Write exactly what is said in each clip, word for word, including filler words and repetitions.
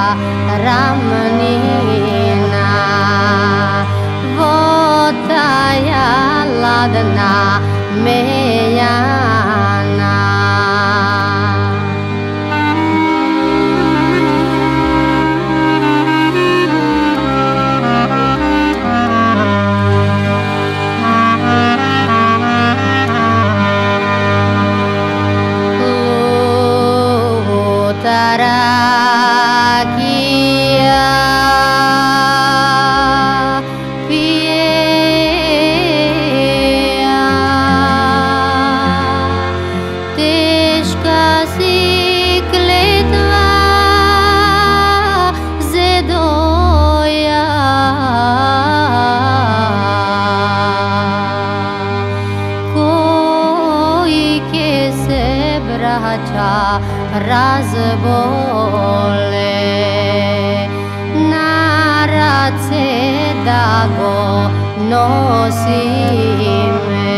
ravnina, voda je ladna mejana. Tarakija pija, teška si kletva zedoja, koji ke se braća razbole, narad se da go nosime.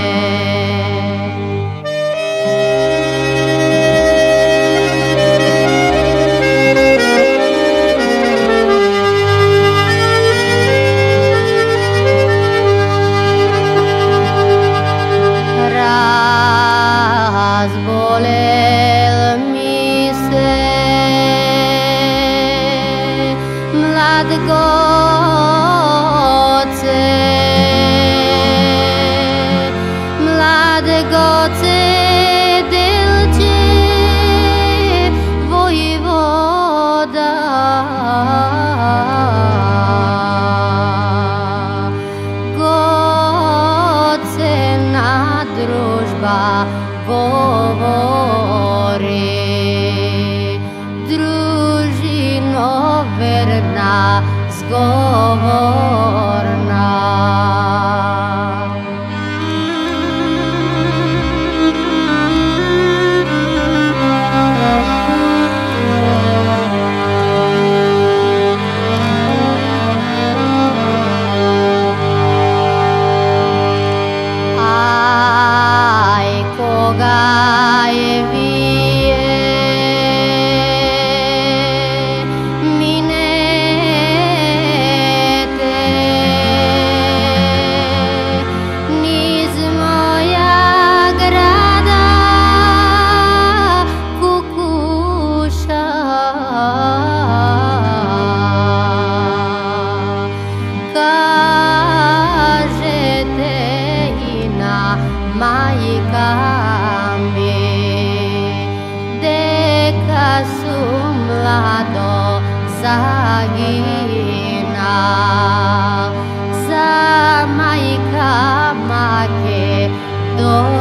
Razbole mlad goce, mlad goce delče vojvoda, goce na družba govori, družino verna zgovorna. Aj koga je vije majka mi, deka su mlado zagina, za majka make do